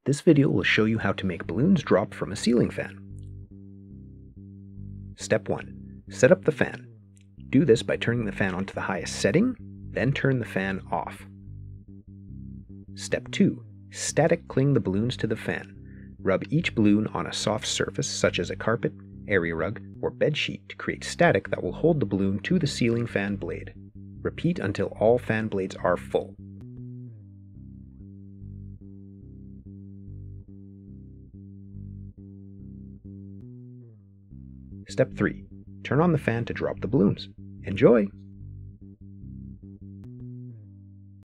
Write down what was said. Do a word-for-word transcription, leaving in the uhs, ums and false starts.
This video will show you how to make balloons drop from a ceiling fan. Step one. Set up the fan. Do this by turning the fan onto the highest setting, then turn the fan off. Step two. Static cling the balloons to the fan. Rub each balloon on a soft surface such as a carpet, area rug, or bed sheet to create static that will hold the balloon to the ceiling fan blade. Repeat until all fan blades are full. Step three. Turn on the fan to drop the balloons. Enjoy!